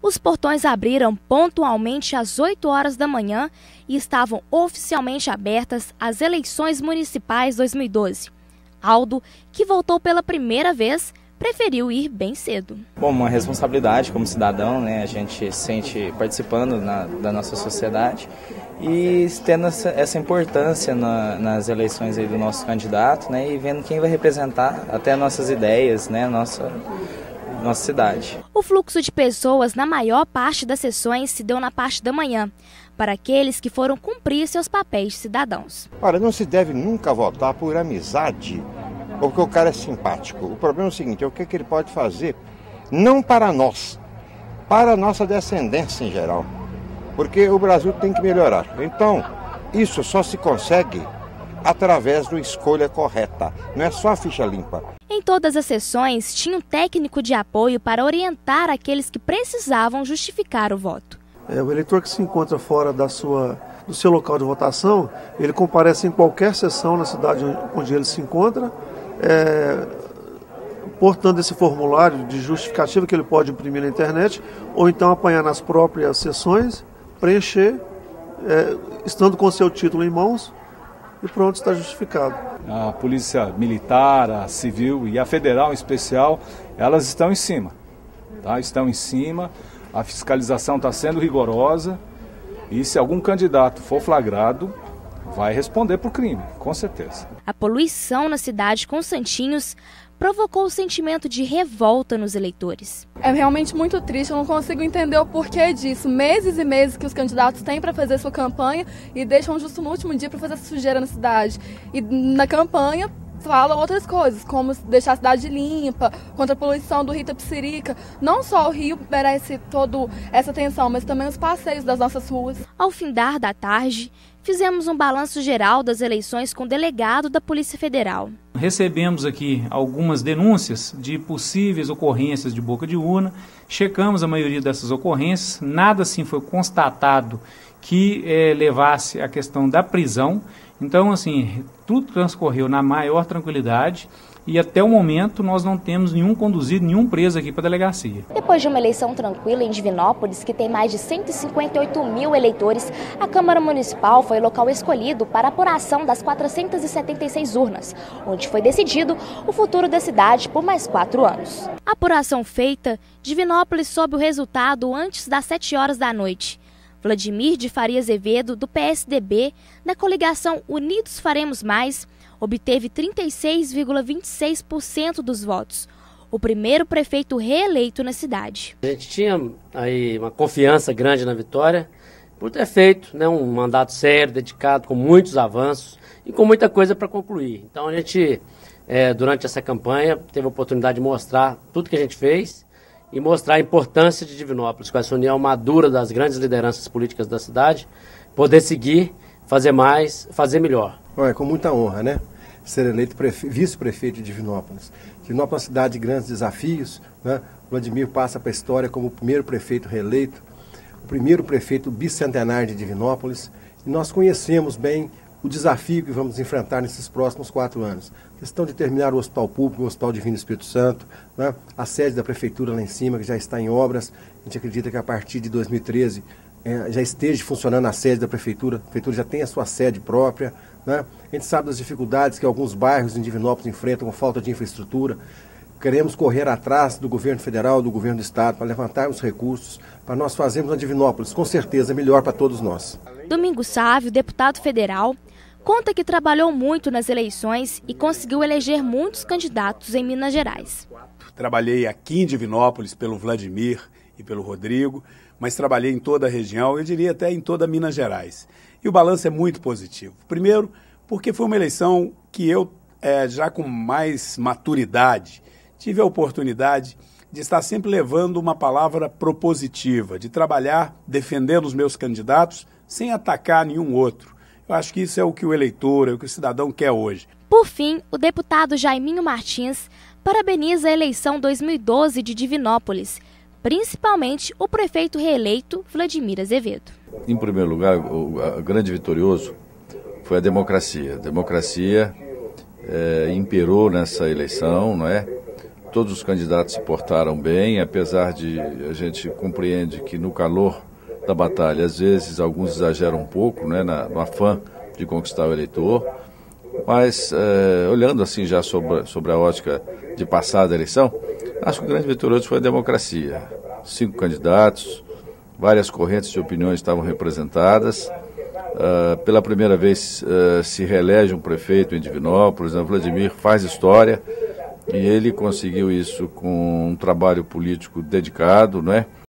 Os portões abriram pontualmente às 8 horas da manhã e estavam oficialmente abertas as eleições municipais 2012. Aldo, que votou pela primeira vez, preferiu ir bem cedo. Bom, uma responsabilidade como cidadão, né? A gente se sente participando da nossa sociedade e tendo essa importância nas eleições aí do nosso candidato, né? E vendo quem vai representar até nossas ideias, né? Nossa cidade. O fluxo de pessoas na maior parte das sessões se deu na parte da manhã, para aqueles que foram cumprir seus papéis de cidadãos. Olha, não se deve nunca votar por amizade, ou porque o cara é simpático. O problema é o seguinte, é o que ele pode fazer, não para nós, para a nossa descendência em geral. Porque o Brasil tem que melhorar. Então, isso só se consegue através da escolha correta, não é só a ficha limpa. Em todas as sessões, tinha um técnico de apoio para orientar aqueles que precisavam justificar o voto. O eleitor que se encontra fora do seu local de votação, ele comparece em qualquer sessão na cidade onde ele se encontra, portando esse formulário de justificativa que ele pode imprimir na internet, ou então apanhar nas próprias sessões, preencher, estando com seu título em mãos, e pronto, está justificado. A polícia militar, a civil e a federal em especial, elas estão em cima, tá? Estão em cima, a fiscalização está sendo rigorosa e se algum candidato for flagrado, vai responder por crime, com certeza. A poluição na cidade com santinhos provocou o sentimento de revolta nos eleitores. É realmente muito triste, eu não consigo entender o porquê disso. Meses e meses que os candidatos têm para fazer sua campanha e deixam justo no último dia para fazer essa sujeira na cidade. E na campanha falam outras coisas, como deixar a cidade limpa, contra a poluição do Rio Itapecerica. Não só o Rio merece toda essa atenção, mas também os passeios das nossas ruas. Ao findar da tarde, fizemos um balanço geral das eleições com o delegado da Polícia Federal. Recebemos aqui algumas denúncias de possíveis ocorrências de boca de urna, checamos a maioria dessas ocorrências, nada assim foi constatado que levasse à questão da prisão. Então, assim, tudo transcorreu na maior tranquilidade e até o momento nós não temos nenhum conduzido, nenhum preso aqui para a delegacia. Depois de uma eleição tranquila em Divinópolis, que tem mais de 158 mil eleitores, a Câmara Municipal foi o local escolhido para a apuração das 476 urnas, onde foi decidido o futuro da cidade por mais 4 anos. A apuração feita, Divinópolis soube o resultado antes das 7 horas da noite. Vladimir de Faria Azevedo, do PSDB, da coligação Unidos Faremos Mais, obteve 36,26% dos votos, o primeiro prefeito reeleito na cidade. A gente tinha aí uma confiança grande na vitória, por ter feito um mandato sério, dedicado, com muitos avanços e com muita coisa para concluir. Então a gente, durante essa campanha, teve a oportunidade de mostrar tudo que a gente fez, e mostrar a importância de Divinópolis, com essa união madura das grandes lideranças políticas da cidade, poder seguir, fazer mais, fazer melhor. É com muita honra, né? Ser eleito vice-prefeito de Divinópolis. Divinópolis é uma cidade de grandes desafios, né? O Vladimir passa para a história como o primeiro prefeito reeleito, o primeiro prefeito bicentenário de Divinópolis, e nós conhecemos bem o desafio que vamos enfrentar nesses próximos 4 anos. A questão de terminar o Hospital Público, o Hospital Divino Espírito Santo, né? A sede da Prefeitura lá em cima, que já está em obras. A gente acredita que a partir de 2013 já esteja funcionando a sede da Prefeitura já tem a sua sede própria, né? A gente sabe das dificuldades que alguns bairros em Divinópolis enfrentam com falta de infraestrutura. Queremos correr atrás do governo federal, do governo do estado, para levantarmos recursos, para nós fazermos a Divinópolis, com certeza, melhor para todos nós. Domingos Sávio, deputado federal, conta que trabalhou muito nas eleições e conseguiu eleger muitos candidatos em Minas Gerais. Trabalhei aqui em Divinópolis pelo Vladimir e pelo Rodrigo, mas trabalhei em toda a região, eu diria até em toda Minas Gerais. E o balanço é muito positivo. Primeiro, porque foi uma eleição que eu, já com mais maturidade, tive a oportunidade de estar sempre levando uma palavra propositiva, de trabalhar defendendo os meus candidatos sem atacar nenhum outro. Eu acho que isso é o que o eleitor, é o que o cidadão quer hoje. Por fim, o deputado Jaiminho Martins parabeniza a eleição 2012 de Divinópolis, principalmente o prefeito reeleito Vladimir Azevedo. Em primeiro lugar, o grande vitorioso foi a democracia. A democracia imperou nessa eleição, não é? todos os candidatos se portaram bem, apesar de a gente compreende que no calor da batalha, às vezes, alguns exageram um pouco, né, no afã de conquistar o eleitor. Mas, olhando assim já sobre a ótica de passada eleição, acho que o grande vitorioso foi a democracia. 5 candidatos, várias correntes de opiniões estavam representadas. Pela primeira vez se reelege um prefeito em Divinópolis, o Vladimir faz história, e ele conseguiu isso com um trabalho político dedicado, não é?